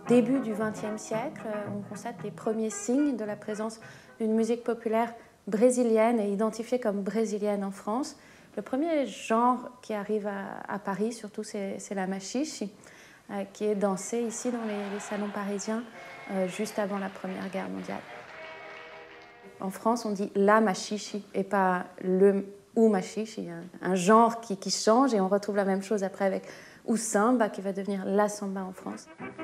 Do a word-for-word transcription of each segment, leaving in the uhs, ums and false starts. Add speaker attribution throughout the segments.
Speaker 1: Début du vingtième siècle, on constate les premiers signes de la présence d'une musique populaire brésilienne et identifiée comme brésilienne en France. Le premier genre qui arrive à, à Paris, surtout, c'est la machiche, euh, qui est dansée ici dans les, les salons parisiens euh, juste avant la Première Guerre mondiale. En France, on dit la machiche et pas le ou machiche. Il y a un, un genre qui, qui change et on retrouve la même chose après avec ou samba qui va devenir la samba en France.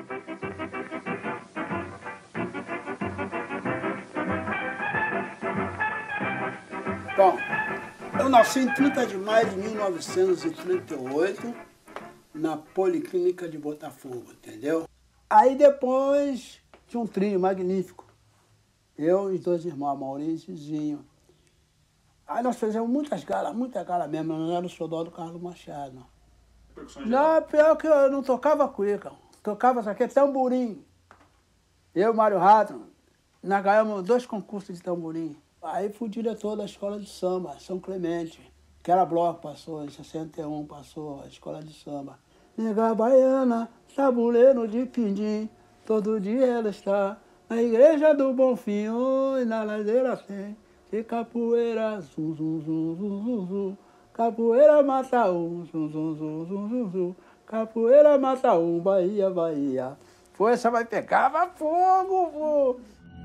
Speaker 2: Bom, eu nasci em trinta de maio de mil novecentos e trinta e oito, na Policlínica de Botafogo, entendeu? Aí depois tinha um trio magnífico. Eu e os dois irmãos, Maurício e Zinho. Aí nós fizemos muitas galas, muita gala mesmo, mas não era o xodó do Carlos Machado. Não, pior que eu não tocava cuíca, tocava isso aqui, tamborim. Eu e o Mário Rato, nós ganhamos dois concursos de tamborim. Aí fui diretor da escola de samba, São Clemente, que era bloco, passou, em sessenta e um passou a escola de samba. Nega baiana, tabuleiro de pindim, todo dia ela está na igreja do Bonfim, e na ladeira tem de capoeira, zum, zum, zum, zum, zum, zum. Capoeira mata um, zum, zum, zum, zum, zum, zum. Capoeira mata um, Bahia, Bahia. Força vai pegar, vai fogo, fogo.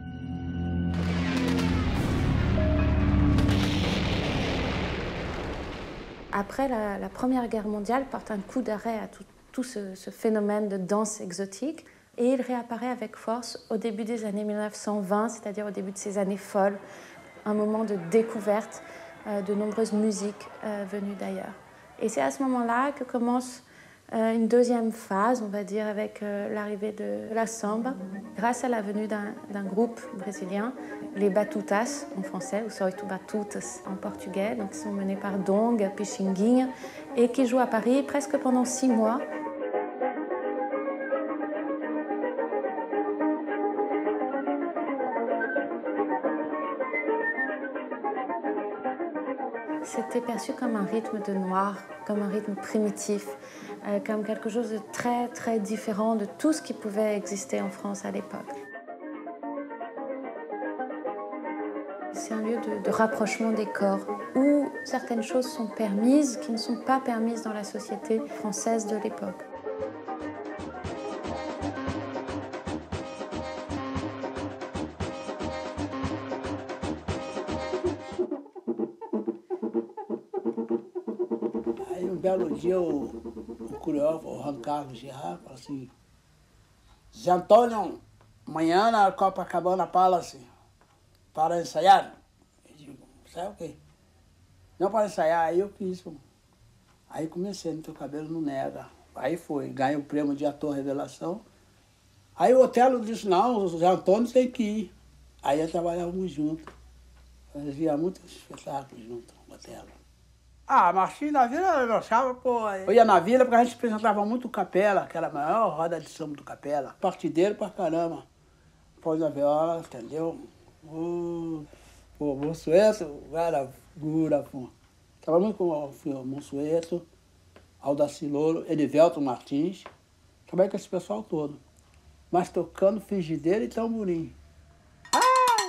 Speaker 1: Après la, la Première Guerre mondiale, porte un coup d'arrêt à tout, tout ce, ce phénomène de danse exotique et il réapparaît avec force au début des années mille neuf cent vingt, c'est-à-dire au début de ces années folles, un moment de découverte euh, de nombreuses musiques euh, venues d'ailleurs. Et c'est à ce moment-là que commence euh, une deuxième phase, on va dire, avec euh, l'arrivée de la samba, grâce à la venue d'un groupe brésilien, les Batutas en français, ou Soito Batutas en portugais, donc qui sont menés par Dong, Pichinguinha, et qui jouent à Paris presque pendant six mois. C'était perçu comme un rythme de noir, comme un rythme primitif, euh, comme quelque chose de très très différent de tout ce qui pouvait exister en France à l'époque. C'est un lieu de, de rapprochement des corps, où certaines choses sont permises qui ne sont pas permises dans la société française de l'époque.
Speaker 2: Aí um belo dia o, o coreógrafo, o Juan Carlos Girard, falou assim: Zé Antônio, amanhã na Copacabana Palace, para ensaiar? Eu digo, ensaiar o quê? Não, para ensaiar. Aí eu fiz. Aí comecei, no Teu Cabelo Não Nega. Aí foi, ganhei o prêmio de ator revelação. Aí o Otelo disse, não, o Zé Antônio tem que ir. Aí trabalhávamos juntos. Fazia muitos espetáculos juntos, o Otelo. Ah, Marchinho na Vila eu achava, pô. Eu ia na Vila porque a gente apresentava muito o Capela, que era a maior roda de samba do Capela. Partideiro pra caramba. Pós a viola, entendeu? O, o Monsueto era gura, pô. Tava muito com o Monsueto, Aldaci Louro, Edivelton Martins. Trabalhei com esse pessoal todo. Mas tocando frigideira e tamborim. Ah!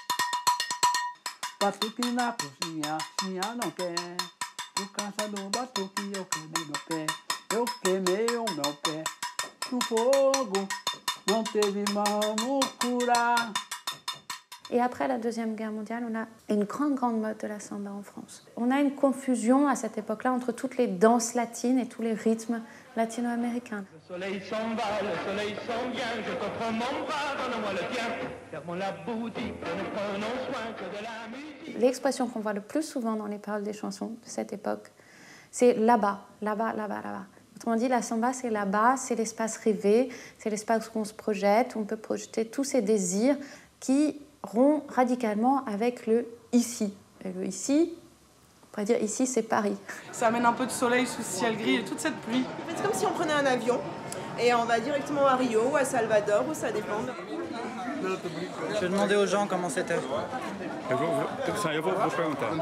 Speaker 2: Batuque na cozinha, minha não quer. Por causa do batuque eu queimei meu pé. Eu queimei o meu pé no fogo. Não teve mão curar.
Speaker 1: Et après la Deuxième Guerre mondiale, on a une grande, grande mode de la samba en France. On a une confusion à cette époque-là entre toutes les danses latines et tous les rythmes latino-américains.
Speaker 3: Le soleil s'en va, le soleil s'en vient, je t'offre mon bras, donne-moi le tien. Fermons la boutique, ne prenons soin que de la musique.
Speaker 1: L'expression qu'on voit le plus souvent dans les paroles des chansons de cette époque, c'est là-bas, là-bas, là-bas, là-bas. Autrement dit, la samba, c'est là-bas, c'est l'espace rêvé, c'est l'espace où on se projette, où on peut projeter tous ces désirs qui rompt radicalement avec le ici. Et le ici, on pourrait dire ici, c'est Paris.
Speaker 4: Ça amène un peu de soleil sous ce ciel gris et toute cette pluie.
Speaker 5: C'est comme si on prenait un avion et on va directement à Rio ou à Salvador, où ça dépend.
Speaker 6: Je demandais aux gens comment c'était.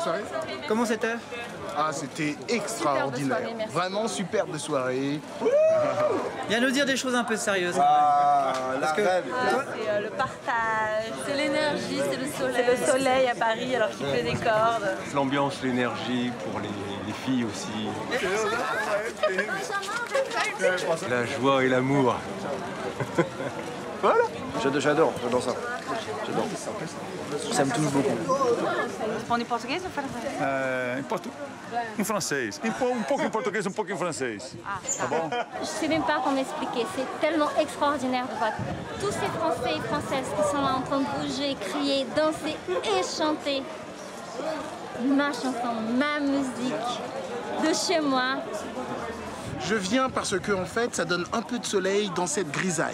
Speaker 7: Comment c'était? Ah, c'était extraordinaire. Vraiment superbe soirée.
Speaker 6: Viens nous dire des choses un peu sérieuses.
Speaker 7: Ah, la
Speaker 6: que...
Speaker 7: rêve.
Speaker 8: C'est euh, le partage, c'est l'énergie, c'est le soleil. C'est le soleil à Paris alors qu'il fait des cordes.
Speaker 9: L'ambiance, l'énergie pour les, les filles aussi. La joie et l'amour.
Speaker 7: Voilà. J'adore, j'adore, j'adore ça. J'adore. Ça me touche beaucoup.
Speaker 8: Responde em português ou francês?
Speaker 10: É, em, portu... em francês. Em, um pouco em português, um pouco em francês.
Speaker 8: Ah,
Speaker 10: tá bon?
Speaker 11: Je sais même pas comment expliquer. C'est tellement extraordinaire de voir tous ces Français et Françaises qui sont là en train de bouger, crier, danser et chanter. Ma chanson, ma musique, de chez moi.
Speaker 12: Je viens parce que, en fait, ça donne un peu de soleil dans cette grisaille.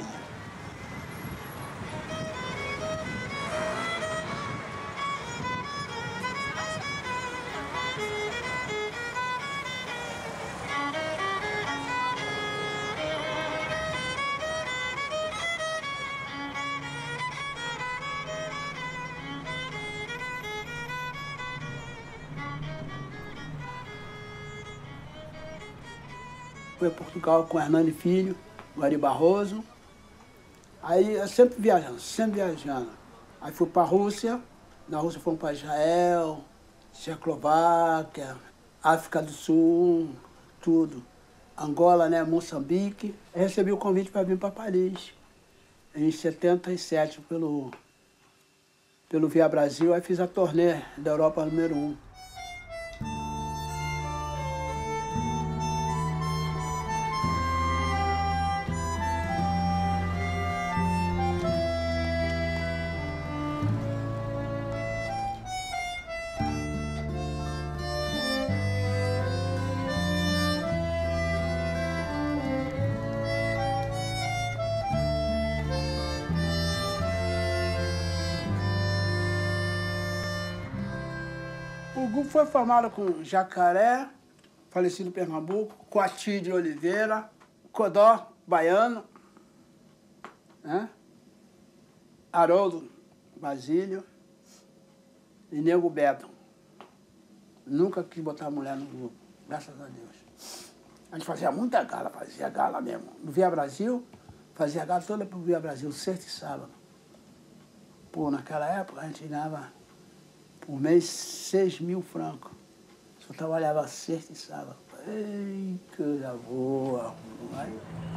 Speaker 2: Fui a Portugal com Hernani Filho, Guari Barroso. Aí eu sempre viajando, sempre viajando. Aí fui para a Rússia, na Rússia fomos para Israel, Tchecoslováquia, África do Sul, tudo. Angola, né, Moçambique. Eu recebi o convite para vir para Paris, em setenta e sete, pelo, pelo Via Brasil. Aí fiz a turnê da Europa número um. O grupo foi formado com Jacaré, falecido em Pernambuco, Coati de Oliveira, Codó, baiano, né? Haroldo Basílio e Nego Beto. Nunca quis botar mulher no grupo, graças a Deus. A gente fazia muita gala, fazia gala mesmo. No Via Brasil, fazia gala toda pro Via Brasil, sexta e sábado. Pô, naquela época a gente ganhava por mês seis mil francos. Só trabalhava sexta e sábado. Ei, que coisa boa. Vai.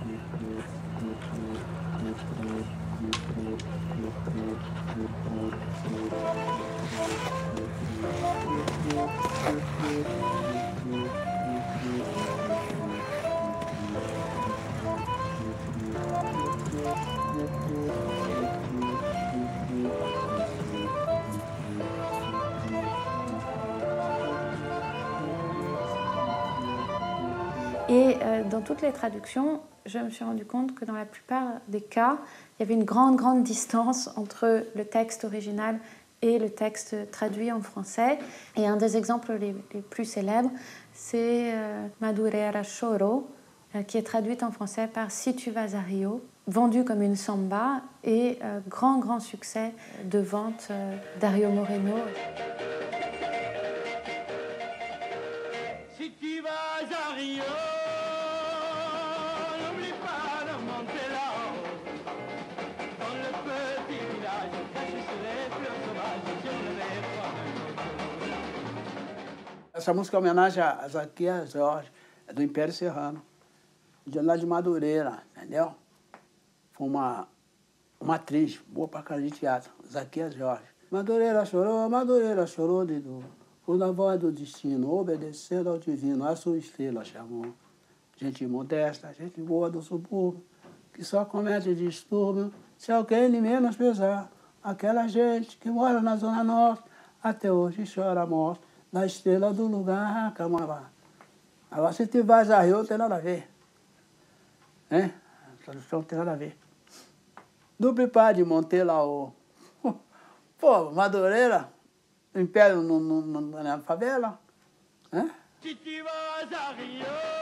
Speaker 1: Et euh, dans toutes les traductions, je me suis rendu compte que dans la plupart des cas, il y avait une grande, grande distance entre le texte original et le texte traduit en français. Et un des exemples les, les plus célèbres, c'est euh, Madureira Choro, euh, qui est traduite en français par Si tu vas à Rio, vendue comme une samba et euh, grand, grand succès de vente euh, d'Ario Moreno.
Speaker 3: Si tu vas à Rio, n'oublie pas de monter là-haut. Dans le petit village, caché sur les fleurs sauvages, je ne vais pas.
Speaker 2: Essa música é homenagem a Zaquias Jorge, é do Império Serrano, de lá de Madureira, entendeu? Foi uma, uma atriz boa pra caramba de teatro, Zaquias Jorge. Madureira chorou, Madureira chorou de dor. Quando a voz do destino, obedecendo ao divino, a sua estrela chamou. Gente modesta, gente boa do subúrbio, que só comete distúrbio se alguém lhe menos pesar. Aquela gente que mora na Zona Norte, até hoje chora a morte da estrela do lugar, Camabá. Agora, se tu vais a Rio, não tem nada a ver. Né? A tradução não tem nada a ver. Duplo par de Montelau. Pô, Madureira, Império no, no, no, na favela. Hein?
Speaker 3: Si tu vas à Rio.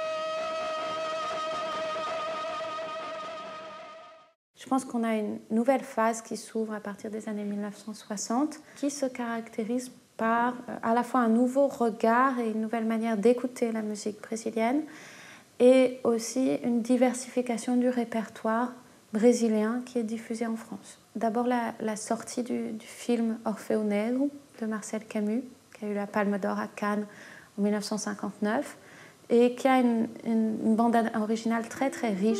Speaker 1: Je pense qu'on a une nouvelle phase qui s'ouvre à partir des années mille neuf cent soixante, qui se caractérise par euh, à la fois un nouveau regard et une nouvelle manière d'écouter la musique brésilienne, et aussi une diversification du répertoire brésilien qui est diffusé en France. D'abord la, la sortie du, du film Orfeo Negro de Marcel Camus, qui a eu la Palme d'Or à Cannes en mille neuf cent cinquante-neuf, et qui a une, une, une bande originale très très riche.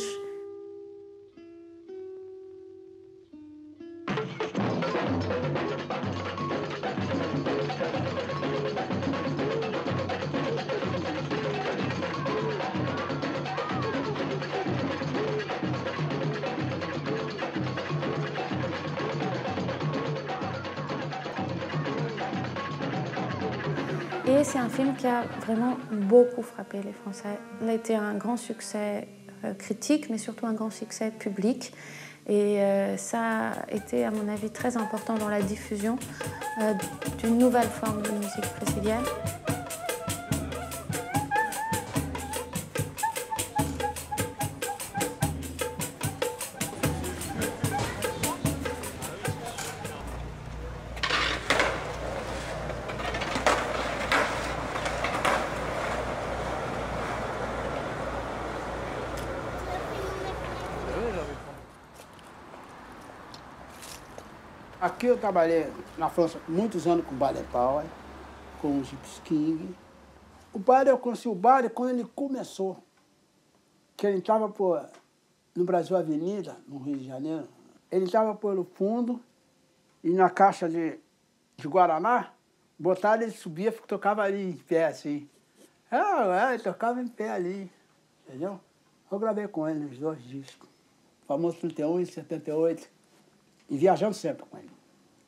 Speaker 1: Et c'est un film qui a vraiment beaucoup frappé les Français. Il a été un grand succès euh, critique, mais surtout un grand succès public. Et euh, ça a été, à mon avis, très important dans la diffusion euh, d'une nouvelle forme de musique brésilienne.
Speaker 2: Aqui eu trabalhei na França muitos anos com o Baden Powell, com o Gypsy King. O Baden, eu conheci o Baden quando ele começou, que ele estava no Brasil Avenida, no Rio de Janeiro. Ele estava pelo fundo e na caixa de, de Guaraná, botaram, ele subia, tocava ali em pé, assim. É, ele tocava em pé ali, entendeu? Eu gravei com ele nos dois discos, o famoso trinta e um e setenta e oito, e viajando sempre com ele.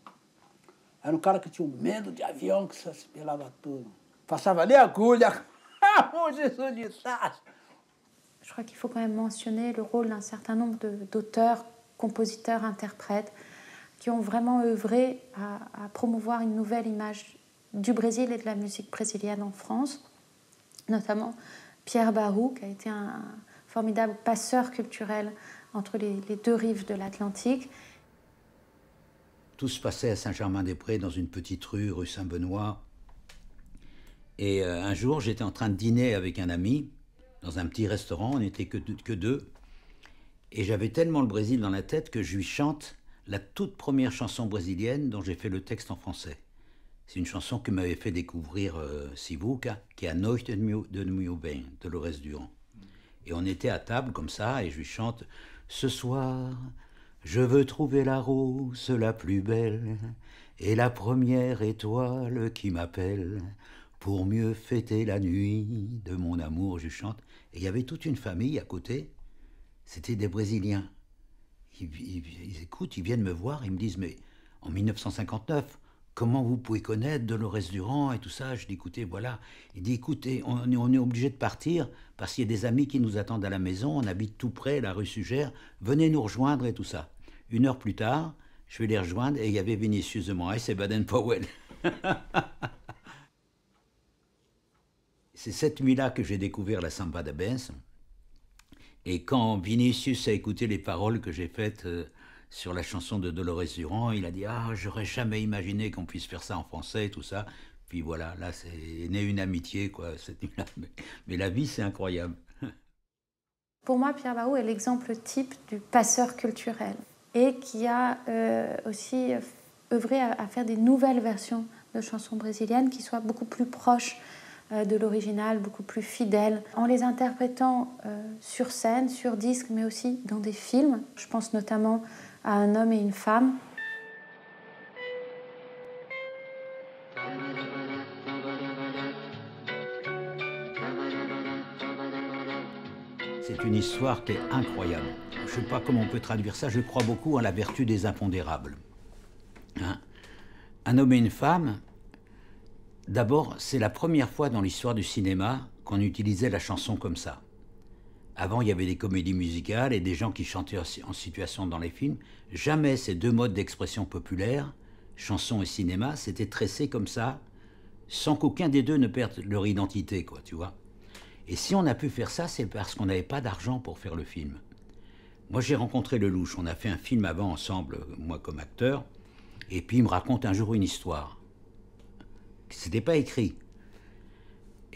Speaker 2: Era um cara que tinha um medo de avião, que se espelava tudo. Passava ali a agulha, um Jesus de tacho.
Speaker 1: Je crois qu'il faut quand même mentionner le rôle d'un certain nombre d'auteurs, compositeurs, interprètes, qui ont vraiment œuvré à, à promouvoir une nouvelle image du Brésil et de la musique brésilienne en France, notamment Pierre Barrou, qui a été un formidable passeur culturel entre les, les deux rives de l'Atlantique.
Speaker 13: Tout se passait à Saint-Germain-des-Prés, dans une petite rue, rue Saint-Benoît. Et euh, un jour, j'étais en train de dîner avec un ami, dans un petit restaurant, on n'était que, que deux. Et j'avais tellement le Brésil dans la tête que je lui chante la toute première chanson brésilienne dont j'ai fait le texte en français. C'est une chanson que m'avait fait découvrir euh, Sivuca, qui est « A Noite de Meu Bem » de Dolores Duran. Et on était à table comme ça, et je lui chante « Ce soir, je veux trouver la rose la plus belle, et la première étoile qui m'appelle, pour mieux fêter la nuit de mon amour. » Je lui chante. Et il y avait toute une famille à côté, c'était des Brésiliens. Ils, ils, ils écoutent, ils viennent me voir, ils me disent « Mais en mille neuf cent cinquante-neuf, comment vous pouvez connaître Dolores Duran et tout ça ?» Je dis « Écoutez, voilà. » Il dit « Écoutez, on est, on est obligé de partir parce qu'il y a des amis qui nous attendent à la maison, on habite tout près, la rue Sugère, venez nous rejoindre et tout ça. » Une heure plus tard, je vais les rejoindre et il y avait Vinicius de Moraes et Baden Powell. C'est cette nuit-là que j'ai découvert la samba da benção. Et quand Vinicius a écouté les paroles que j'ai faites euh, sur la chanson de Dolores Duran, il a dit « Ah, j'aurais jamais imaginé qu'on puisse faire ça en français et tout ça. » Puis voilà, là, c'est né une amitié, quoi, cette nuit-là. Mais, mais la vie, c'est incroyable.
Speaker 1: Pour moi, Pierre Barrou est l'exemple type du passeur culturel et qui a euh, aussi œuvré à, à faire des nouvelles versions de chansons brésiliennes qui soient beaucoup plus proches euh, de l'original, beaucoup plus fidèles, en les interprétant euh, sur scène, sur disque, mais aussi dans des films. Je pense notamment à Un homme et une femme.
Speaker 13: C'est une histoire qui est incroyable. Je ne sais pas comment on peut traduire ça, je crois beaucoup à la vertu des impondérables. Hein? Un homme et une femme, d'abord, c'est la première fois dans l'histoire du cinéma qu'on utilisait la chanson comme ça. Avant, il y avait des comédies musicales et des gens qui chantaient en situation dans les films. Jamais ces deux modes d'expression populaire, chanson et cinéma, s'étaient tressés comme ça, sans qu'aucun des deux ne perde leur identité, quoi, tu vois. Et si on a pu faire ça, c'est parce qu'on n'avait pas d'argent pour faire le film. Moi, j'ai rencontré Lelouch. On a fait un film avant ensemble, moi comme acteur. Et puis, il me raconte un jour une histoire. C'était pas écrit.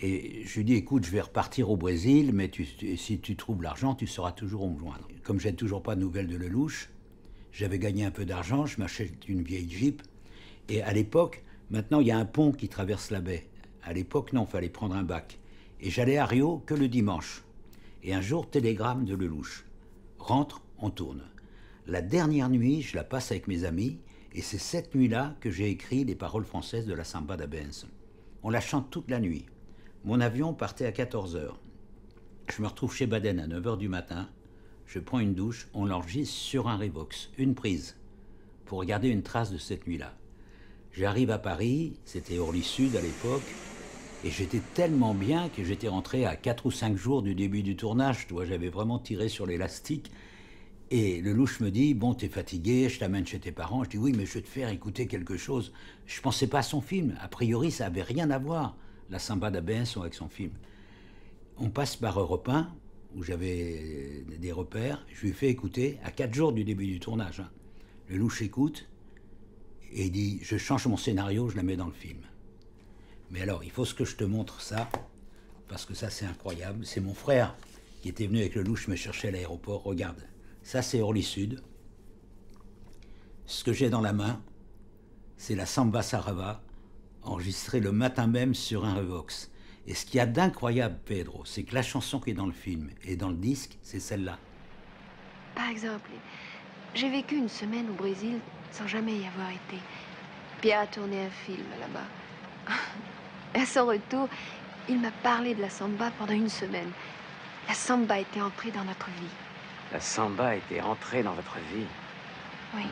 Speaker 13: Et je lui dis, écoute, je vais repartir au Brésil, mais tu, tu, si tu trouves l'argent, tu sauras toujours où me joindre. Comme je n'ai toujours pas de nouvelles de Lelouch, j'avais gagné un peu d'argent, je m'achète une vieille Jeep. Et à l'époque, maintenant, il y a un pont qui traverse la baie. À l'époque, non, il fallait prendre un bac. Et j'allais à Rio que le dimanche. Et un jour, télégramme de Lelouch. Rentre, on tourne. La dernière nuit, je la passe avec mes amis, et c'est cette nuit-là que j'ai écrit les paroles françaises de la Samba da Benção. On la chante toute la nuit. Mon avion partait à quatorze heures. Je me retrouve chez Baden à neuf heures du matin. Je prends une douche, on l'enregistre sur un Revox, une prise, pour regarder une trace de cette nuit-là. J'arrive à Paris, c'était Orly Sud à l'époque, et j'étais tellement bien que j'étais rentré à quatre ou cinq jours du début du tournage. Tu vois, j'avais vraiment tiré sur l'élastique. Et Lelouch me dit, bon, t'es fatigué, je t'amène chez tes parents. Je dis, oui, mais je vais te faire écouter quelque chose. Je ne pensais pas à son film. A priori, ça n'avait rien à voir, la Samba da Benção avec son film. On passe par Europe un, où j'avais des repères. Je lui fais écouter, à quatre jours du début du tournage. Hein. Lelouch écoute, et il dit, je change mon scénario, je la mets dans le film. Mais alors, il faut que je te montre ça, parce que ça, c'est incroyable. C'est mon frère qui était venu avec Lelouch me chercher à l'aéroport. Regarde. Ça, c'est Orly Sud. Ce que j'ai dans la main, c'est la Samba Sarava, enregistrée le matin même sur un Revox. Et ce qu'il y a d'incroyable, Pedro, c'est que la chanson qui est dans le film et dans le disque, c'est celle-là.
Speaker 14: Par exemple, j'ai vécu une semaine au Brésil sans jamais y avoir été. Pierre a tourné un film là-bas. À son retour, il m'a parlé de la samba pendant une semaine. La samba était entrée dans notre vie.
Speaker 15: La samba était entrée dans votre vie.
Speaker 14: Oui.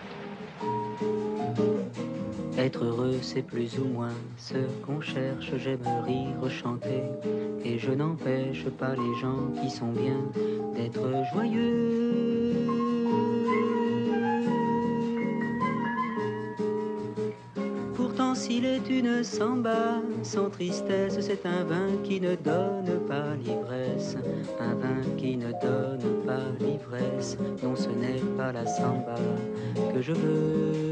Speaker 15: Mmh.
Speaker 16: Être heureux, c'est plus ou moins ce qu'on cherche. J'aime rire, chanter, et je n'empêche pas les gens qui sont bien d'être joyeux. Pourtant, s'il est une samba sans tristesse, c'est un vin qui ne donne pas l'ivresse. Un vin qui ne donne pas l'ivresse. Non, ce n'est pas la samba que je veux.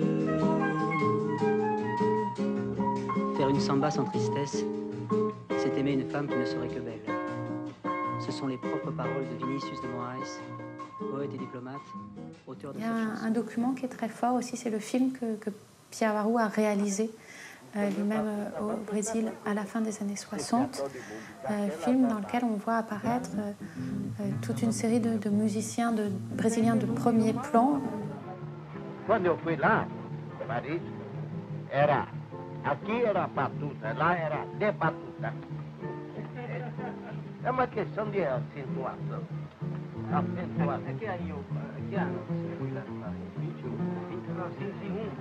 Speaker 16: Faire une samba sans tristesse, c'est aimer une femme qui ne serait que belle. Ce sont les propres paroles de Vinicius de Moraes, poète et diplomate, auteur de
Speaker 1: Il y a un, un document qui est très fort aussi, c'est le film que, que Pierre Varou a réalisé euh, lui-même euh, au Brésil à la fin des années soixante. Euh, film dans lequel on voit apparaître euh, euh, toute une série de, de musiciens de, brésiliens de premier plan.
Speaker 17: Quando eu fui lá, Paris, era aqui era batuta, lá era de batuta. É uma questão de acentuação. Acentuação. Aqui aí, que ano você foi lá em Paris? vinte e um. vinte e nove, vinte e um.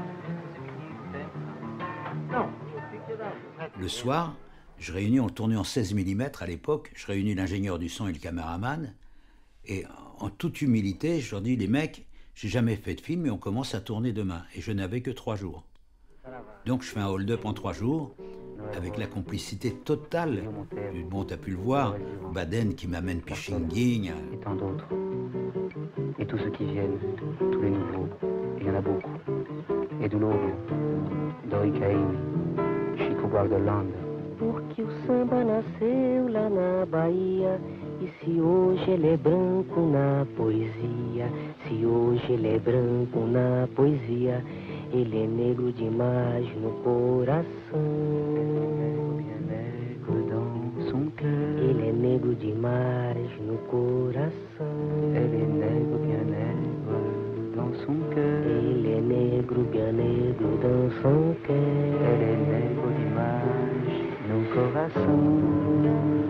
Speaker 17: Non.
Speaker 13: Le soir, je réunis, on tournait en seize millimètres à l'époque, je réunis l'ingénieur du son et le caméraman, et en toute humilité, je leur dis, les mecs, j'ai jamais fait de film, mais on commence à tourner demain, et je n'avais que trois jours. Donc je fais un hold-up en trois jours, avec la complicité totale. Bon, tu as pu le voir, Baden qui m'amène Pichinguinha.
Speaker 16: Et tant d'autres. Et tous ceux qui viennent, tous les nouveaux, il y en a beaucoup. Et do novo, Dori Caymmi, Chico Guarda-Holanda.
Speaker 18: Porque o samba nasceu lá na Bahia, e se hoje ele é branco na poesia, se hoje ele é branco na poesia, ele é negro demais no coração. Ele é negro demais no coração.
Speaker 16: Ele é negro, bien negro dans son cœur.
Speaker 18: Ele é negro, bien negro dans son cœur.
Speaker 16: Ele é negro demais no coração.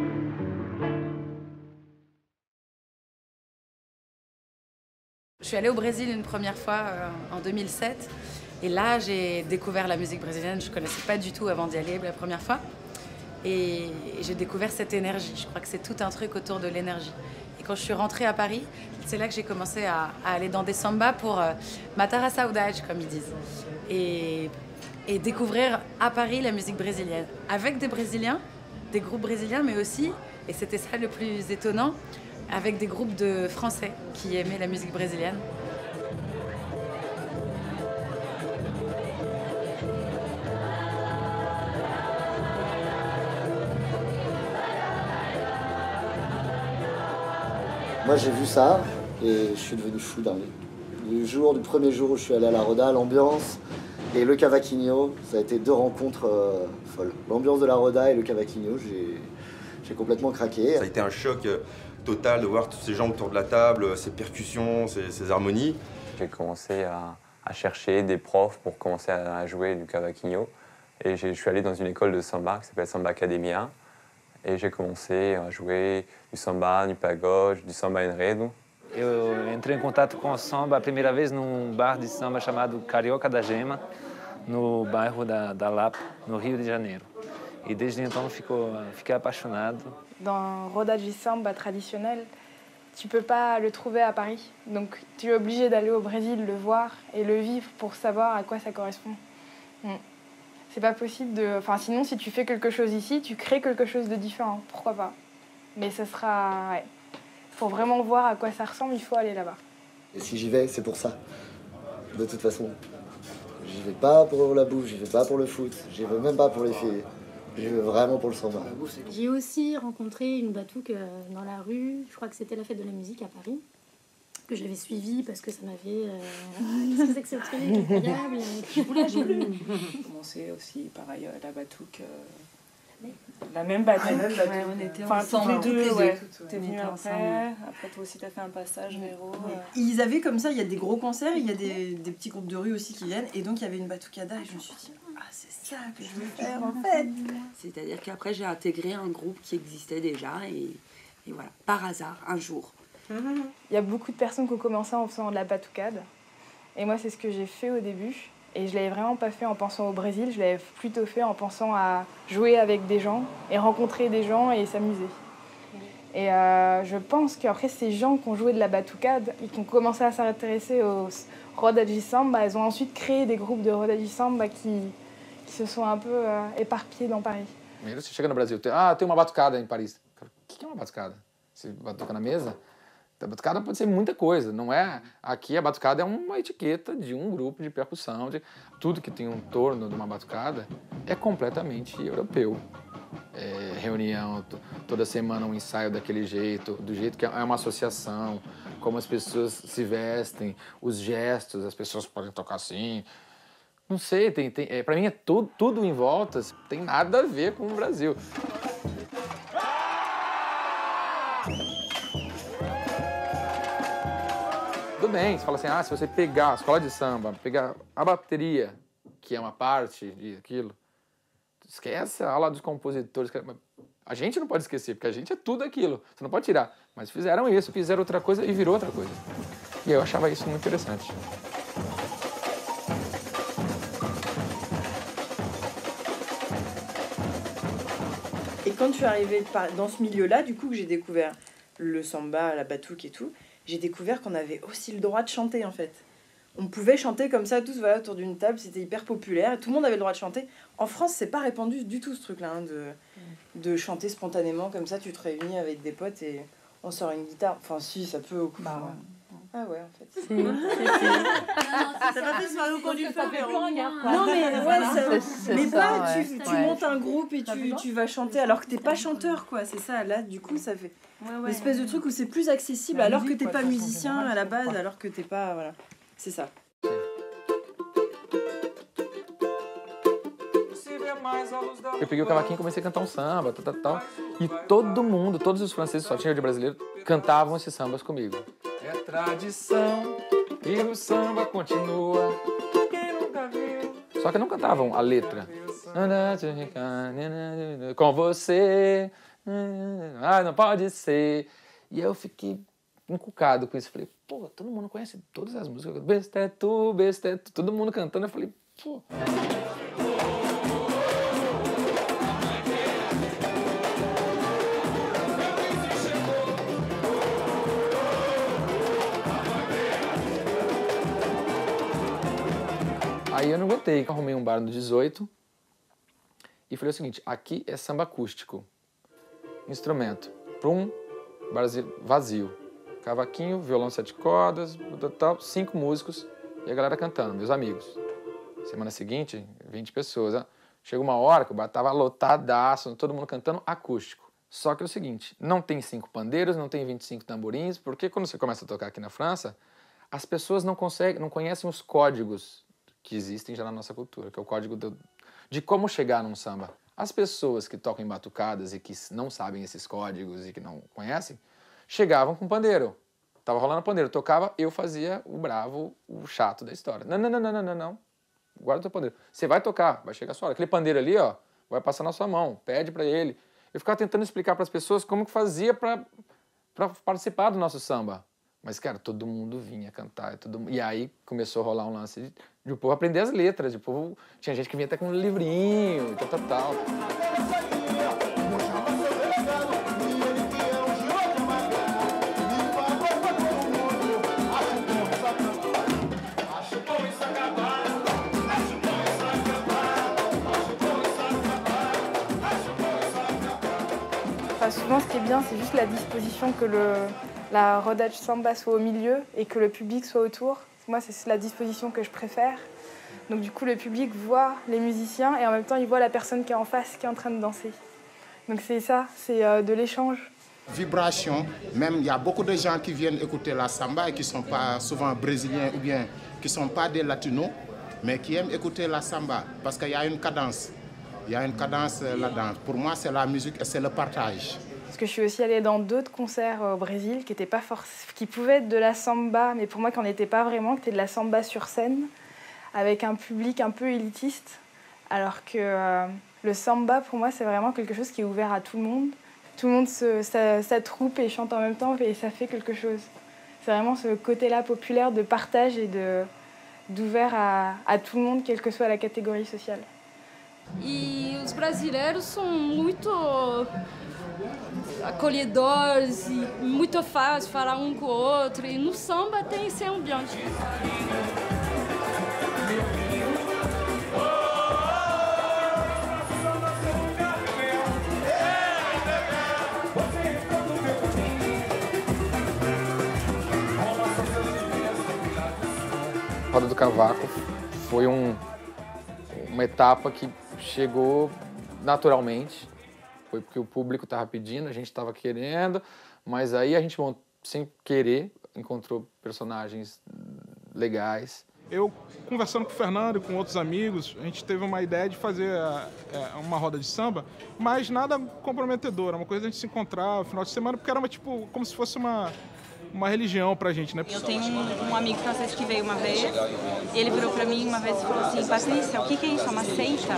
Speaker 4: Je suis allée au Brésil une première fois euh, en deux mille sept et là j'ai découvert la musique brésilienne. Je ne connaissais pas du tout avant d'y aller la première fois et, et j'ai découvert cette énergie. Je crois que c'est tout un truc autour de l'énergie. Et quand je suis rentrée à Paris, c'est là que j'ai commencé à, à aller dans des sambas pour euh, matar a saudade, comme ils disent, et, et découvrir à Paris la musique brésilienne avec des Brésiliens, des groupes brésiliens, mais aussi, et c'était ça le plus étonnant, avec des groupes de Français qui aimaient la musique brésilienne.
Speaker 19: Moi j'ai vu ça et je suis devenu fou dingue. Du jour, du premier jour où je suis allé à la Roda, l'ambiance et le Cavaquinho, ça a été deux rencontres euh, folles. L'ambiance de la Roda et le Cavaquinho, j'ai complètement craqué.
Speaker 20: Ça a été un choc total de voir tous ces gens autour de la table, ces percussions, ces, ces harmonies.
Speaker 21: J'ai commencé à, à chercher des profs pour commencer à, à jouer du Cavaquinho. Et je suis allé dans une école de samba qui s'appelle Samba Academia. Et j'ai commencé a jouer du samba, du pagode, du samba enredo.
Speaker 22: Eu entrei em contato com o samba a primeira vez num bar de samba chamado Carioca da Gema, no bairro da, da Lapa, no Rio de Janeiro. E desde então ficou, fiquei apaixonado.
Speaker 23: Dans Roda de samba traditionnel, tu peux pas le trouver à Paris. Donc tu es obligé d'aller au Brésil, le voir et le vivre pour savoir à quoi ça correspond. Mm. C'est pas possible de... Enfin, sinon, si tu fais quelque chose ici, tu crées quelque chose de différent. Pourquoi pas? Mais ça sera... Ouais. Pour vraiment voir à quoi ça ressemble, il faut aller là-bas.
Speaker 19: Et si j'y vais, c'est pour ça. De toute façon. J'y vais pas pour la bouffe, j'y vais pas pour le foot, j'y vais même pas pour les filles. J'y vais vraiment pour le samba.
Speaker 24: J'ai aussi rencontré une batouk dans la rue, je crois que c'était la fête de la musique à Paris, que j'avais suivie parce que ça m'avait... Euh... Qu'est-ce que c'est que ce truc incroyable? Je voulais, j'ai voulu.
Speaker 25: J'ai commencé aussi, pareil, la batouk... Euh... La même batouk.
Speaker 26: Ouais, on était
Speaker 25: enfin,
Speaker 26: ensemble.
Speaker 25: Toutes les deux,
Speaker 26: ouais.
Speaker 25: T'es venue après.
Speaker 26: Ensemble.
Speaker 25: Après, toi aussi, t'as fait un passage, Véro.
Speaker 26: Ouais. Ils avaient comme ça, il y a des gros concerts, il y a des, des petits groupes de rue aussi qui viennent. Et donc, il y avait une batoukada et je me suis dit, ah, c'est ça que je veux faire en fait.
Speaker 27: C'est-à-dire qu'après, j'ai intégré un groupe qui existait déjà et, et voilà, par hasard, un jour.
Speaker 23: Il y a beaucoup de personnes qui ont commencé en faisant de la batucade. Et moi, c'est ce que j'ai fait au début. Et je ne l'avais vraiment pas fait en pensant au Brésil, je l'avais plutôt fait en pensant à jouer avec des gens et rencontrer des gens et s'amuser. Et euh, je pense qu'après, ces gens qui ont joué de la batucade et qui ont commencé à s'intéresser au Roda de Samba, ils ont ensuite créé des groupes de Roda de Samba qui, qui se sont un peu euh, éparpillés dans Paris.
Speaker 28: Primeiro, você chega no Brasil, tem, ah, tem uma batucada em Paris. O que é uma batucada? Você batuca na mesa? A batucada pode ser muita coisa, não é? Aqui a batucada é uma etiqueta de um grupo de percussão, de tudo que tem um torno de uma batucada é completamente europeu. É, reunião, toda semana um ensaio daquele jeito, do jeito que é uma associação, como as pessoas se vestem, os gestos, as pessoas podem tocar assim. Não sei, tem, tem, é, para mim é tudo, tudo em volta, tem nada a ver com o Brasil. Tudo bem, você fala assim, ah, se você pegar a escola de samba, pegar a bateria, que é uma parte daquilo, esquece a aula dos compositores. A gente não pode esquecer, porque a gente é tudo aquilo, você não pode tirar. Mas fizeram isso, fizeram outra coisa e virou outra coisa. E eu achava isso muito interessante.
Speaker 26: Et quand je suis arrivée dans ce milieu-là, du coup, que j'ai découvert le samba, la batouk et tout, j'ai découvert qu'on avait aussi le droit de chanter, en fait. On pouvait chanter comme ça, tous voilà, autour d'une table, c'était hyper populaire, et tout le monde avait le droit de chanter. En France, c'est pas répandu du tout, ce truc-là, hein, de, de chanter spontanément, comme ça, tu te réunis avec des potes et on sort une guitare. Enfin, si, ça peut au coup. Bah, ouais. Ah ouais, en fait.
Speaker 24: Si, si, si.
Speaker 26: Ça m'a fait soirée au coin du feu.
Speaker 24: Non,
Speaker 26: mais, ouais, ça, mais
Speaker 24: ça,
Speaker 26: pas,
Speaker 24: ouais.
Speaker 26: tu, tu
Speaker 24: Ouais.
Speaker 26: montes un groupe et tu, tu vas chanter alors que t'es pas chanteur, quoi. C'est ça, là, du coup, ça fait
Speaker 24: ouais,
Speaker 26: une
Speaker 24: ouais.
Speaker 26: espèce de truc où c'est plus accessible
Speaker 24: La
Speaker 26: alors
Speaker 24: musique,
Speaker 26: que t'es
Speaker 24: quoi,
Speaker 26: pas
Speaker 24: de toute
Speaker 26: musicien
Speaker 24: façon,
Speaker 26: à la base, alors que t'es pas. Voilà. C'est ça.
Speaker 28: Eu peguei o cavaquinho e comecei a cantar um samba, tal, tal, tal. E todo mundo, todos os franceses, só tinha de brasileiro, cantavam esses sambas comigo. É tradição e o samba continua. Quem nunca viu? Só que não cantavam a letra. Com você, ah, não pode ser. E aí eu fiquei encucado com isso. Falei, pô, todo mundo conhece todas as músicas. Besta é tu, besta é tu. Todo mundo cantando. Eu falei, pô. Aí eu não aguentei, arrumei um bar no dezoito e falei o seguinte, aqui é samba acústico, instrumento, prum, bar vazio, cavaquinho, violão sete cordas, tal, cinco músicos e a galera cantando, meus amigos. Semana seguinte, vinte pessoas, né? Chega uma hora que o bar tava lotadaço, todo mundo cantando acústico. Só que é o seguinte, não tem cinco pandeiros, não tem vinte e cinco tamborins, porque quando você começa a tocar aqui na França, as pessoas não conseguem, não conhecem os códigos que existem já na nossa cultura, que é o código do, de como chegar num samba. As pessoas que tocam em batucadas e que não sabem esses códigos e que não conhecem, chegavam com pandeiro. Tava rolando pandeiro, tocava, eu fazia o bravo, o chato da história. Não, não, não, não, não, não, não. Guarda o teu pandeiro. Você vai tocar, vai chegar a sua hora. Aquele pandeiro ali, ó, vai passar na sua mão, pede para ele. Eu ficava tentando explicar para as pessoas como que fazia para participar do nosso samba. Mas, cara, todo mundo vinha cantar. Todo... E aí começou a rolar um lance de, de o povo aprender as letras. De o povo... Tinha gente que vinha até com um livrinho, tal, tal, tal.
Speaker 23: Enfin, souvent, ce qui est bien, c'est juste la disposition que le, la rodage samba soit au milieu et que le public soit autour. Moi, c'est la disposition que je préfère. Donc du coup, le public voit les musiciens et en même temps, il voit la personne qui est en face, qui est en train de danser. Donc c'est ça, c'est euh, de l'échange.
Speaker 5: Vibration, même il y a beaucoup de gens qui viennent écouter la samba et qui ne sont pas souvent brésiliens ou bien qui ne sont pas des latinos, mais qui aiment écouter la samba parce qu'il y a une cadence. Il y a une cadence là-dedans. Pour moi, c'est la musique et c'est le partage.
Speaker 23: Parce que je suis aussi allée dans d'autres concerts au Brésil qui, étaient pas forc- qui pouvaient être de la samba, mais pour moi, qui n'en était pas vraiment, qui était de la samba sur scène, avec un public un peu élitiste. Alors que euh, le samba, pour moi, c'est vraiment quelque chose qui est ouvert à tout le monde. Tout le monde se, ça, ça troupe et chante en même temps et ça fait quelque chose. C'est vraiment ce côté-là populaire de partage et de, d'ouvert à, à tout le monde, quelle que soit la catégorie sociale.
Speaker 6: E os brasileiros são muito acolhedores e muito fácil falar um com o outro. E no samba tem esse ambiente.
Speaker 28: Roda do Cavaco foi um, uma etapa que chegou naturalmente, foi porque o público estava pedindo, a gente estava querendo, mas aí a gente, bom, sem querer, encontrou personagens legais.
Speaker 7: Eu, conversando com o Fernando e com outros amigos, a gente teve uma ideia de fazer é, uma roda de samba, mas nada comprometedora, uma coisa a gente se encontrar no final de semana, porque era uma, tipo, como se fosse uma, uma religião pra gente, né?
Speaker 8: Eu tenho um, um amigo francês que veio uma vez, e ele virou pra mim uma vez e falou assim: Patrícia, o que, que é isso? É uma seita?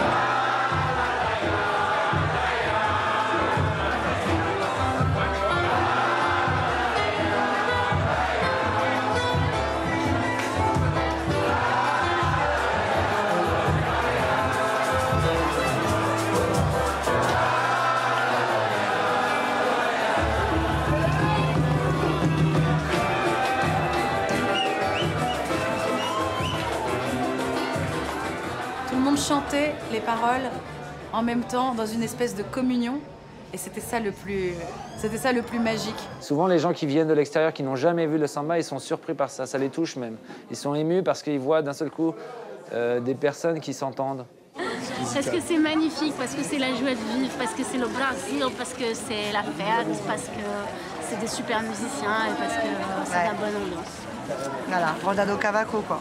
Speaker 4: Chanter les paroles en même temps dans une espèce de communion et c'était ça le plus c'était ça le plus magique.
Speaker 22: Souvent les gens qui viennent de l'extérieur qui n'ont jamais vu le samba, ils sont surpris par ça, ça les touche même. Ils sont émus parce qu'ils voient d'un seul coup euh, des personnes qui s'entendent.
Speaker 24: Parce que c'est magnifique, parce que c'est la joie de vivre, parce que c'est le Brésil, parce que c'est la fête, parce que c'est des super musiciens et parce que c'est ouais. de la bonne ambiance.
Speaker 9: Voilà, Roda do Cavaco quoi.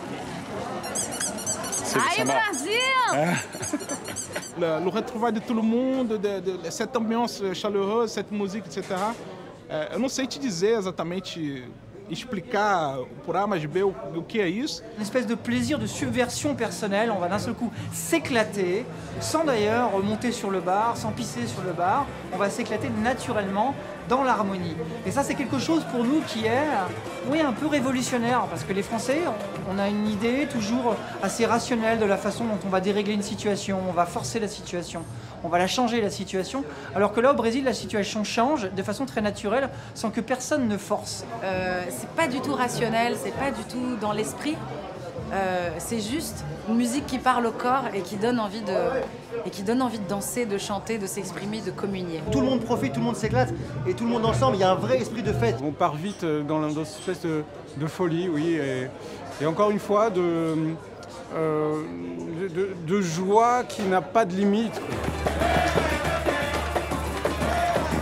Speaker 24: Aïe Brasil!
Speaker 7: Le, le retrouvailles de tout le monde, de, de, cette ambiance chaleureuse, cette musique, et cetera. É, eu não sei te dizer exatamente, explicar por A mais B o, o que é isso.
Speaker 10: Une espèce de plaisir de subversion personnelle, on va d'un seul coup s'éclater, sans d'ailleurs monter sur le bar, sans pisser sur le bar, on va s'éclater naturellement dans l'harmonie. Et ça, c'est quelque chose pour nous qui est, oui, un peu révolutionnaire, parce que les Français, on a une idée toujours assez rationnelle de la façon dont on va dérégler une situation, on va forcer la situation, on va la changer la situation, alors que là, au Brésil, la situation change de façon très naturelle, sans que personne ne force.
Speaker 4: Euh, c'est pas du tout rationnel, c'est pas du tout dans l'esprit. Euh, c'est juste une musique qui parle au corps et qui donne envie de, et qui donne envie de danser, de chanter, de s'exprimer, de communier.
Speaker 10: Tout le monde profite, tout le monde s'éclate et tout le monde ensemble, il y a un vrai esprit de fête.
Speaker 7: On part vite dans, dans cette espèce de, de folie, oui, et, et encore une fois de, euh, de, de joie qui n'a pas de limite.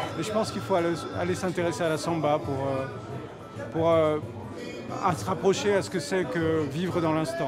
Speaker 1: Et je pense qu'il faut aller, aller s'intéresser à la samba pour, euh, pour euh, à se rapprocher à ce que c'est que vivre dans l'instant.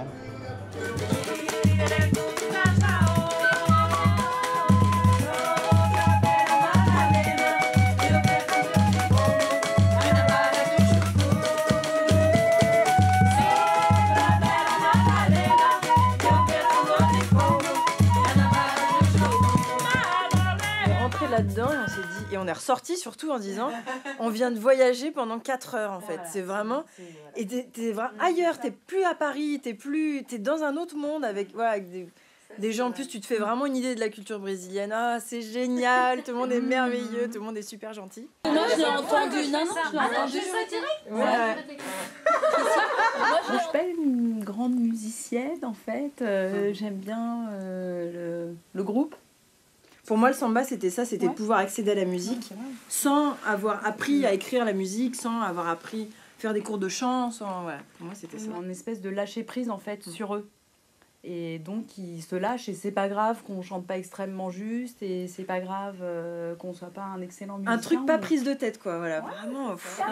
Speaker 26: Là-dedans et on s'est dit et on est ressorti surtout en disant on vient de voyager pendant quatre heures en fait. Voilà, c'est vraiment et t'es, t'es vraiment ailleurs, t'es plus à Paris, t'es plus t'es dans un autre monde avec voilà avec des, des gens en plus tu te fais vraiment une idée de la culture brésilienne. Ah c'est génial, tout le monde est merveilleux, tout le monde est super gentil.
Speaker 6: Non je l'ai entendu, non non je l'ai entendu.
Speaker 26: Ouais. Ouais.
Speaker 25: Moi je suis pas une grande musicienne en fait, euh, j'aime bien euh, le, le groupe.
Speaker 26: Pour moi, le samba, c'était ça, c'était ouais. de pouvoir accéder à la musique ouais, sans avoir appris à écrire la musique, sans avoir appris à faire des cours de chant. Sans... Ouais. Pour moi, c'était ça.
Speaker 25: Une espèce de lâcher prise, en fait, mmh. sur eux. Et donc, ils se lâchent, et c'est pas grave qu'on chante pas extrêmement juste, et c'est pas grave euh, qu'on soit pas un excellent musicien.
Speaker 26: Un truc pas
Speaker 25: mais...
Speaker 26: prise de tête, quoi, voilà. Ouais. Vraiment.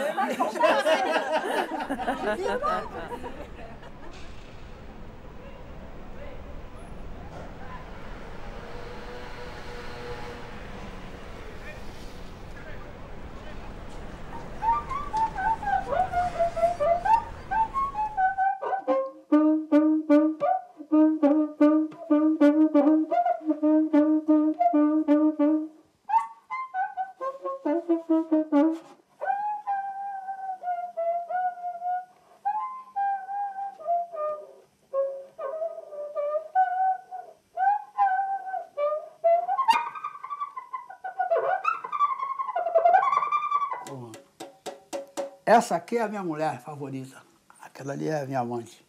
Speaker 2: Essa aqui é a minha mulher favorita. Aquela ali é a minha amante.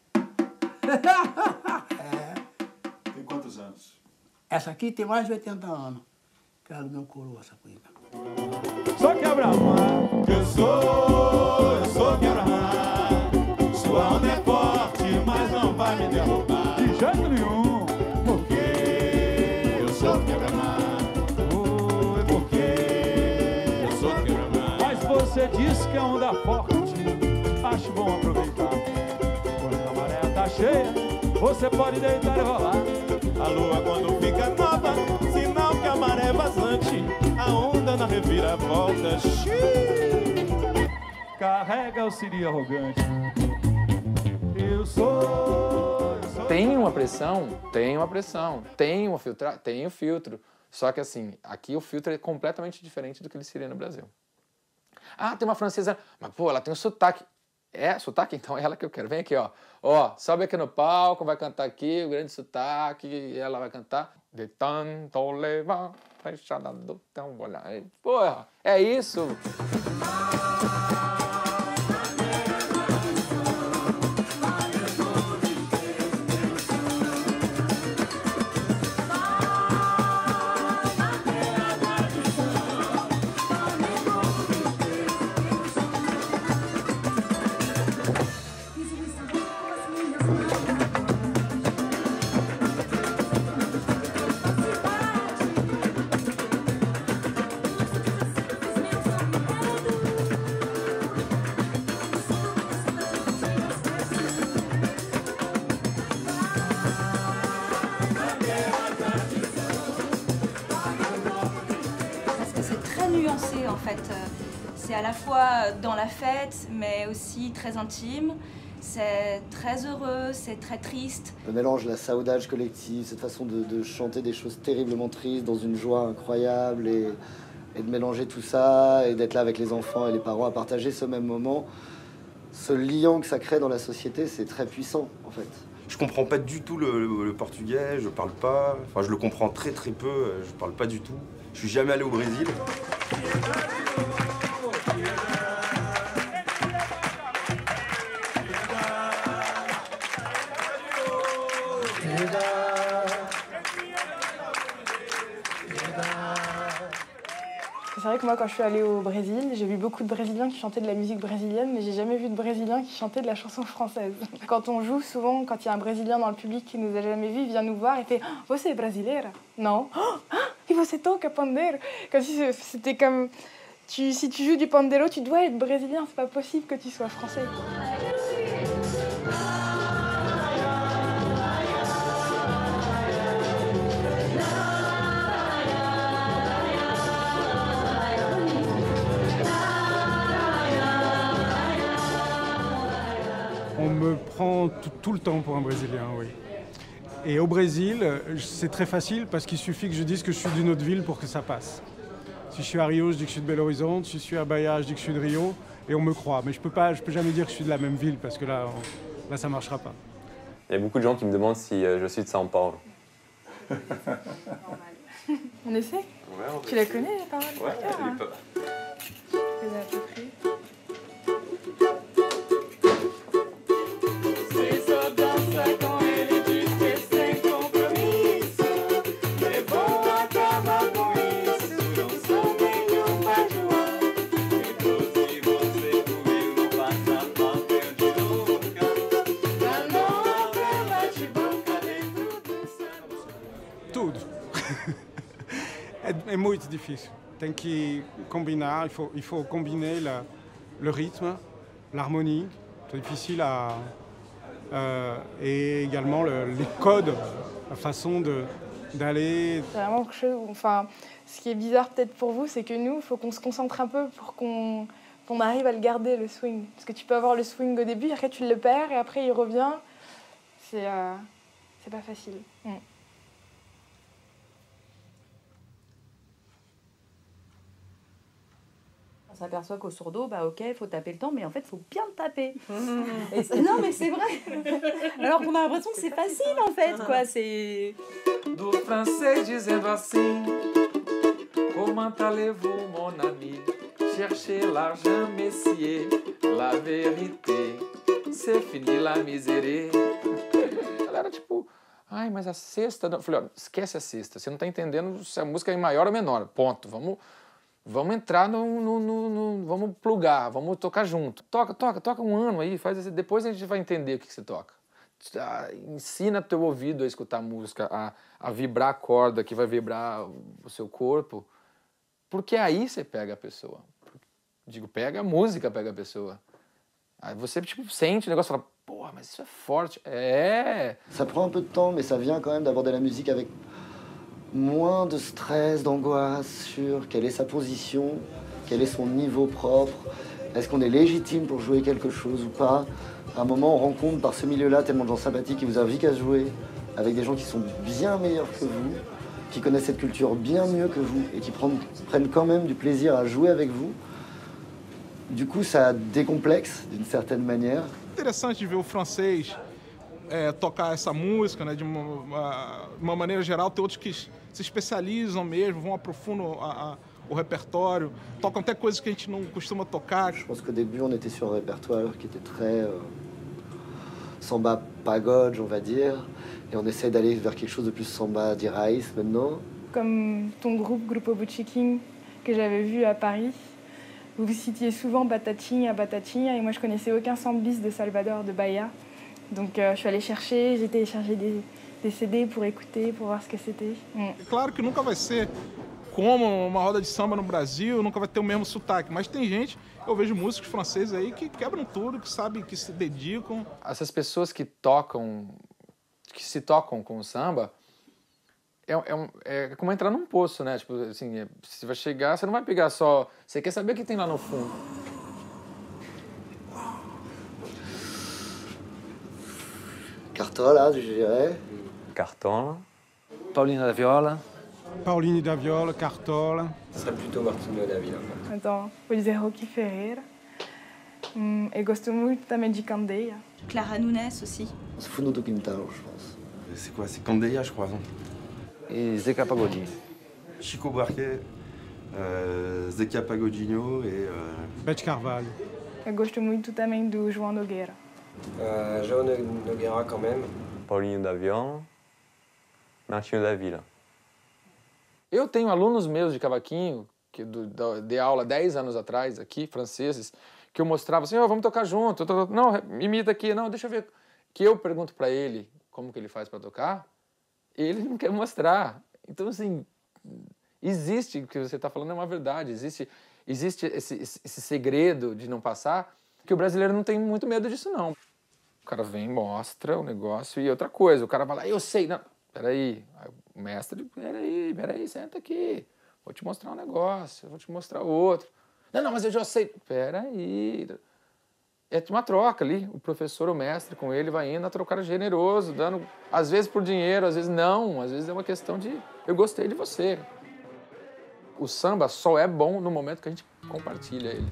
Speaker 2: É.
Speaker 3: Tem quantos anos?
Speaker 2: Essa aqui tem mais de oitenta anos. Que é do meu coroa, essa coisa.
Speaker 3: Sou quebra-mar, eu sou, eu sou quebra-mar. Sua onda é forte, mas não vai me derrubar. De jeito nenhum, porque eu sou quebra-mar. Oh, é porque eu sou quebra-mar. Mas você disse que a onda é forte, acho bom aproveitar. Quando a maré tá cheia, você pode deitar e rolar. A lua quando fica nova, sinal que a maré é vazante. A onda na reviravolta, xiii. Carrega o siri arrogante. Eu sou, eu sou...
Speaker 28: Tem uma pressão? Tem uma pressão. Tem uma filtra... Tem o filtro. Só que assim, aqui o filtro é completamente diferente do que ele seria no Brasil. Ah, tem uma francesa, mas pô, ela tem um sotaque. É, sotaque? Então é ela que eu quero. Vem aqui, ó. Ó, sobe aqui no palco, vai cantar aqui, o grande sotaque, e ela vai cantar. De tanto levar, fechada do tão olhar. Porra, é isso.
Speaker 11: En fait, c'est à la fois dans la fête, mais aussi très intime. C'est très heureux, c'est très triste.
Speaker 19: Le mélange, la saudade collective, cette façon de, de chanter des choses terriblement tristes dans une joie incroyable et, et de mélanger tout ça et d'être là avec les enfants et les parents à partager ce même moment. Ce lien que ça crée dans la société, c'est très puissant en fait.
Speaker 20: Je comprends pas du tout le, le, le portugais, je parle pas, enfin je le comprends très très peu, je parle pas du tout. Je suis jamais allé au Brésil.
Speaker 26: C'est
Speaker 23: vrai que moi, quand je suis allée au Brésil, j'ai vu beaucoup de Brésiliens qui chantaient de la musique brésilienne, mais j'ai jamais vu de Brésiliens qui chantaient de la chanson française. Quand on joue, souvent, quand il y a un Brésilien dans le public qui nous a jamais vus, il vient nous voir et fait « Você é brasileira ?» Non. « Et você toca pandeiro ?» Comme si c'était comme... Tu, si tu joues du pandeiro, tu dois être brésilien, c'est pas possible que tu sois français.
Speaker 1: On me prend tout, tout le temps pour un Brésilien, oui. Et au Brésil, c'est très facile parce qu'il suffit que je dise que je suis d'une autre ville pour que ça passe. Si je suis à Rio, je dis que je suis de Belo Horizonte. Si je suis à Bahia, je dis que je suis de Rio. Et on me croit. Mais je peux pas, je peux jamais dire que je suis de la même ville parce que là, on, là ça marchera pas.
Speaker 12: Il y a beaucoup de gens qui me demandent si euh, je suis de São Paulo.
Speaker 23: On essaie?
Speaker 12: Ouais, on
Speaker 23: Tu la connais, les paroles?
Speaker 12: Ouais,
Speaker 23: ah.
Speaker 12: elle est pas...
Speaker 23: Je les ai à peu près.
Speaker 1: Tudo. é, é muito difícil. Tem que combinar, il faut, il faut combiner la, le rythme, l'harmonie, c'est difficile à... Euh, et également le, les codes, la façon de, d'aller...
Speaker 23: C'est vraiment quelque chose... Enfin, ce qui est bizarre peut-être pour vous, c'est que nous, il faut qu'on se concentre un peu pour qu'on, qu'on arrive à le garder, le swing. Parce que tu peux avoir le swing au début, après tu le perds, et après il revient. C'est, euh, c'est pas facile. Mm.
Speaker 25: On s'aperçoit qu'au sourdo, bah ok, il faut taper le temps, mais en fait, il faut bien le taper. Et c'est- non, mais c'est vrai. Alors qu'on a l'impression que c'est facile, en fait, quoi. C'est...
Speaker 22: Do francês dizendo assim: Comment allez-vous, mon ami? Cherchez l'argent, messieurs, la vérité. C'est fini la misère. Ela era tipo, ai, mas a sexta. Eu falei, ó, esquece a sexta. Você não tá entendendo se a música é em maior ou menor. Ponto. Vamos. Vamos entrar no, no, no, no... Vamos plugar, vamos tocar junto. Toca, toca, toca um ano aí, faz esse... Depois a gente vai entender o que, que você toca. Ah, ensina teu ouvido a escutar música, a, a vibrar a corda que vai vibrar o seu corpo. Porque aí você pega a pessoa. Digo, pega a música, pega a pessoa. Aí você tipo, sente o negócio e fala, porra, mas isso é forte. É.
Speaker 19: Ça prend un peu de temps, mais ça vient quand même d'aborder la musique avec moins de stress, d'angoisse sur quelle est sa position, quel est son niveau propre, est-ce qu'on est légitime pour jouer quelque chose ou pas. À un moment, on rencontre par ce milieu-là tellement de gens sympathiques qui vous invitent à jouer avec des gens qui sont bien meilleurs que vous, qui connaissent cette culture bien mieux que vous et qui prennent, prennent quand même du plaisir à jouer avec vous. Du coup, ça décomplexe d'une certaine manière.
Speaker 7: Interessante de ver o francês é, tocar essa música, né, de uma, uma, uma maneira geral. Tem outros que se especializam mesmo, vão aprofundam a, a, o repertório, tocam até coisas que a gente não costuma tocar.
Speaker 19: Je pense qu'au début, on était sur un répertoire qui était très euh, samba pagode, on va dire, et on essaie d'aller vers quelque chose de plus samba de raíz maintenant.
Speaker 23: Comme ton groupe, Grupo Buchiquim, que j'avais vu à Paris, vous citiez souvent Batatinha, Batatinha, et moi je connaissais aucun sambiste de Salvador, de Bahia. Donc euh, je suis allée chercher, j'ai téléchargé des, des C D pour écouter, pour voir ce que c'était. Mm.
Speaker 7: Claro que nunca vai ser como uma roda de samba no Brasil, nunca vai ter o mesmo sotaque, mas tem gente, eu vejo músicos franceses aí que quebram tudo, que sabem, que se dedicam.
Speaker 28: Essas pessoas que tocam, que se tocam com o samba, é, é, um- é como entrar num poço, né? Tipo, assim, é- você vai chegar, você não vai pegar só... Você quer saber o que tem lá no fundo.
Speaker 19: Cartola, je dirais.
Speaker 12: Cartola.
Speaker 22: Paulina da Viola.
Speaker 1: Pauline da Viola, Cartola.
Speaker 13: Ce serait plutôt Martinho da Vila.
Speaker 23: Então, vou dizer Roque Ferreira. Hum, eu gosto muito também de Candeia.
Speaker 11: Clara Nunes aussi.
Speaker 19: C'est Fundo do Quintal, je pense.
Speaker 20: C'est quoi? C'est Candeia, je crois.
Speaker 22: E Zeca Pagodinho.
Speaker 20: Chico Buarque, euh, Zeca Pagodinho et... Euh...
Speaker 1: Beth Carvalho.
Speaker 23: Eu gosto muito também do João Nogueira.
Speaker 13: Euh, João Nogueira quand même.
Speaker 12: Paulinho da Viola. Martinho da Vila.
Speaker 28: Eu tenho alunos meus de cavaquinho que do, da, dei aula dez anos atrás aqui, franceses, que eu mostrava assim, oh, vamos tocar junto, não, imita aqui, não, deixa eu ver. Que eu pergunto para ele como que ele faz para tocar, ele não quer mostrar. Então, assim, existe, o que você está falando é uma verdade, existe, existe esse, esse, esse segredo de não passar, que o brasileiro não tem muito medo disso, não. O cara vem, mostra o negócio e outra coisa, o cara vai lá, eu sei, não, peraí, o mestre, peraí, peraí, senta aqui, vou te mostrar um negócio, vou te mostrar outro. Não, não, mas eu já sei, peraí. É uma troca ali, o professor, o mestre com ele vai indo a trocar generoso, dando, às vezes por dinheiro, às vezes não, às vezes é uma questão de, eu gostei de você. O samba só é bom no momento que a gente compartilha ele.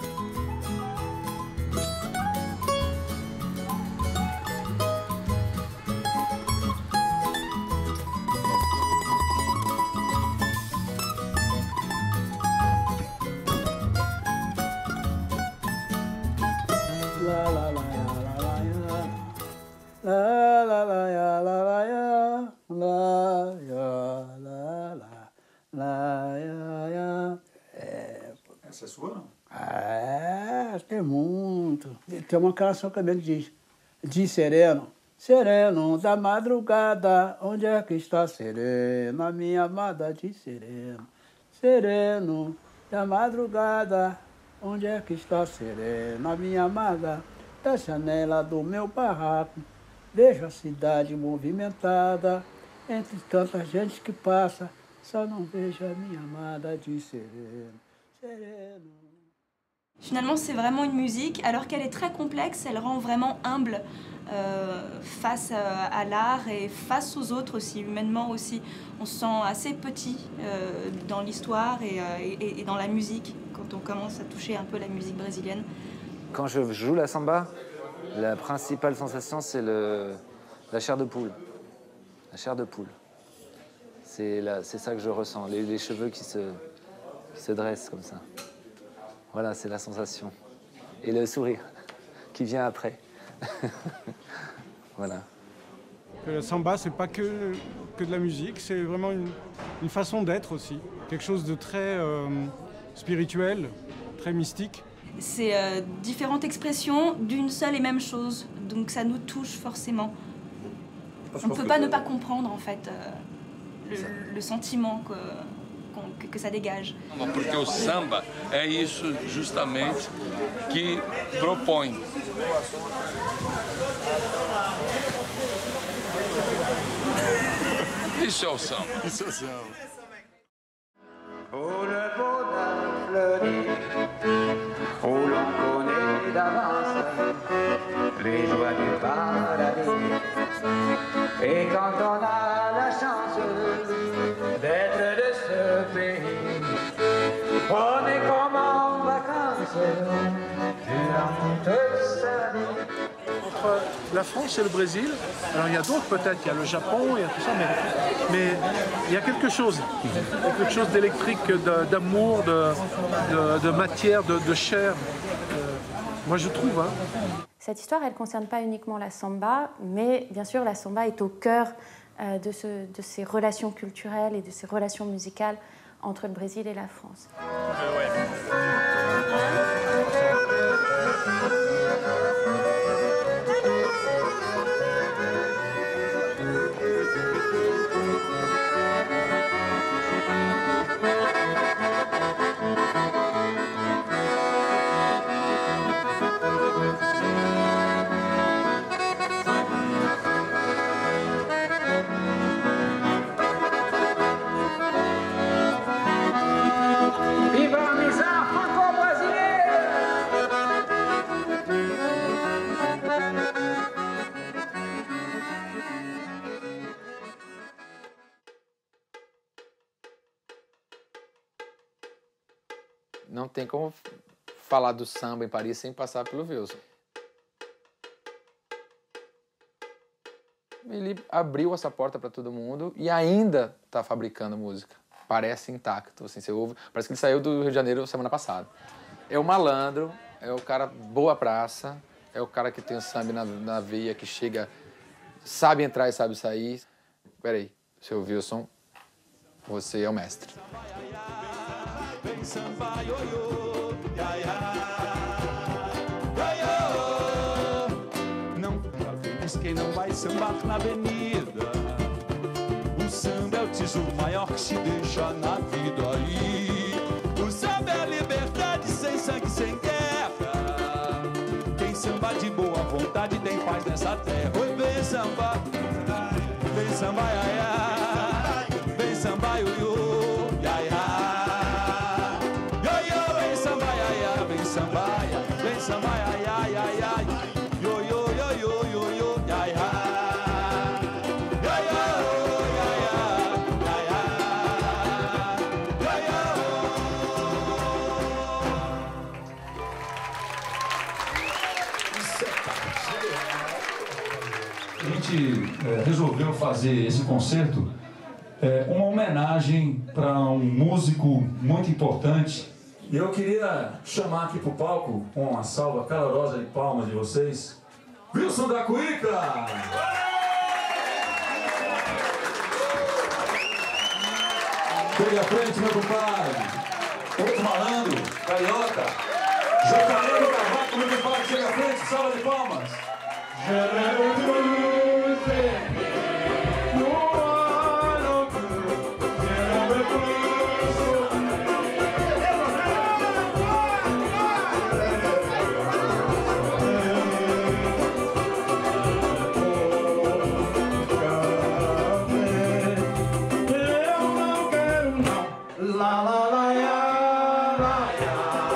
Speaker 2: Essa é sua, não? É, tem muito. Tem uma canção que a gente diz, de sereno. Sereno da madrugada, onde é que está sereno? A minha amada de sereno. Sereno da madrugada, onde é que está sereno? A minha amada da janela do meu barraco. Vejo a cidade movimentada, entre tanta gente que passa, só não vejo a minha amada de sereno.
Speaker 11: Finalement, c'est vraiment une musique, alors qu'elle est très complexe, elle rend vraiment humble euh, face à, à l'art et face aux autres aussi, humainement aussi. On se sent assez petit euh, dans l'histoire et, euh, et, et dans la musique, quand on commence à toucher un peu la musique brésilienne.
Speaker 22: Quand je joue la samba, la principale sensation, c'est le, la chair de poule. La chair de poule. C'est ça que je ressens, les, les cheveux qui se... qui se dresse comme ça. Voilà, c'est la sensation. Et le sourire qui vient après. Voilà.
Speaker 1: Le samba, c'est pas que, que de la musique, c'est vraiment une, une façon d'être aussi. Quelque chose de très euh, spirituel, très mystique.
Speaker 11: C'est euh, différentes expressions d'une seule et même chose, donc ça nous touche forcément. On ne peut pas ne pas comprendre en fait euh, le, le sentiment que... Que, que ça dégage.
Speaker 5: Porque o samba é isso justamente que propõe. Isso é o samba. Isso é o samba.
Speaker 3: Oh, le bonheur fleurit, oh, l'on connaît d'avance les joies du paradis. Et quand on a la chance d'être de ce pays, on est comme en vacances durant toute sa vie.
Speaker 14: Entre la France et le Brésil, alors il y a d'autres peut-être, il y a le Japon, il y a tout ça, mais, mais il y a quelque chose, quelque chose d'électrique, d'amour, de, de, de matière, de, de chair. Euh, moi je trouve. Hein.
Speaker 15: Cette histoire, elle ne concerne pas uniquement la samba, mais bien sûr la samba est au cœur euh, de, ce, de ces relations culturelles et de ces relations musicales entre le Brésil et la France.
Speaker 3: Euh, ouais.
Speaker 28: Não tem como falar do samba em Paris sem passar pelo Wilson. Ele abriu essa porta para todo mundo e ainda está fabricando música. Parece intacto, assim, você ouve, parece que ele saiu do Rio de Janeiro semana passada. É o malandro, é o cara boa praça, é o cara que tem o samba na, na veia, que chega, sabe entrar e sabe sair. Peraí, seu Wilson, você é o mestre.
Speaker 3: samba, ioiô, iaiá, ioiô. Não fica feliz quem não vai sambar na avenida. O samba é o tesouro maior que se deixa na vida. E o samba é a liberdade sem sangue, sem guerra. Quem samba de boa vontade tem paz nessa terra. Oi, vem samba, vem samba, iaiá, vem samba, ioiô, iaiá, ioiô, vem samba, iaiá, vem samba, vem samba, iaiá, iaiá, ioiô, ioiô, ioiô, iaiá, ioiô, iaiá, iaiá,
Speaker 8: A gente é, resolveu fazer esse concerto é, uma homenagem para um músico muito importante. E eu queria chamar aqui para o palco, com uma salva calorosa de palmas de vocês, Wilson da Cuíca! Chega à frente, meu compadre! Outro malandro, carioca! Jacaré do Cavaco, meu compadre, chega à frente, salva de palmas!
Speaker 3: La la la ya, la ya.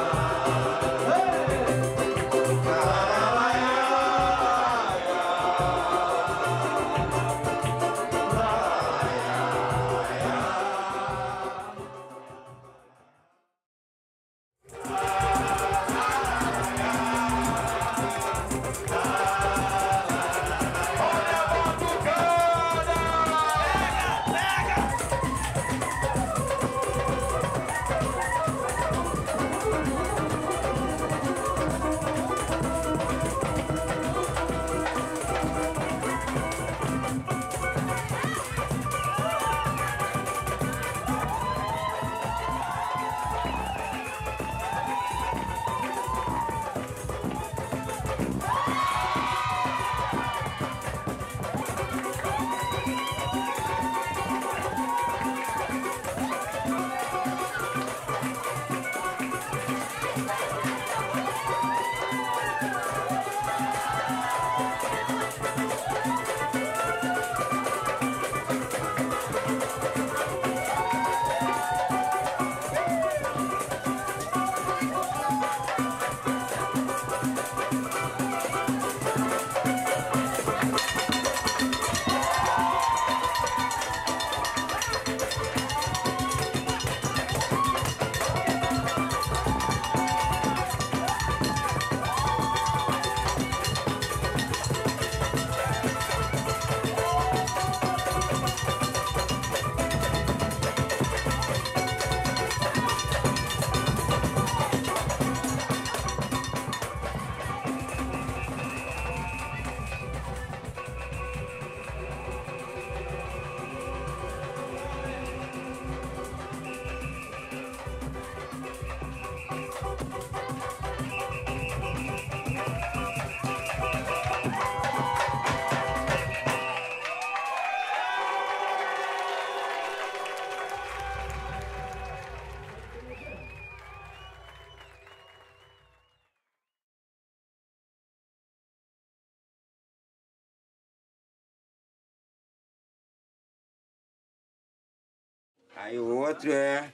Speaker 9: Aí o outro é...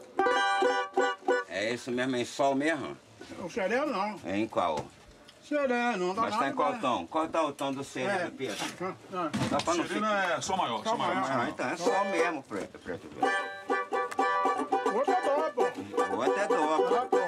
Speaker 9: É isso mesmo, em sol mesmo?
Speaker 2: O sereno não.
Speaker 9: É em qual?
Speaker 2: Sereno, não dá
Speaker 9: Mas
Speaker 2: nada.
Speaker 9: tá em qual
Speaker 2: né?
Speaker 9: tom? Qual tá o tom do sereno,
Speaker 2: É.
Speaker 9: Pedro?
Speaker 2: Ah,
Speaker 9: Dá pra não
Speaker 3: Sereno
Speaker 9: ficar-
Speaker 3: é sol maior, sol maior.
Speaker 9: Ah, então é sol mesmo, preto, preto.
Speaker 2: O outro é dó, pô.
Speaker 9: O outro é dó.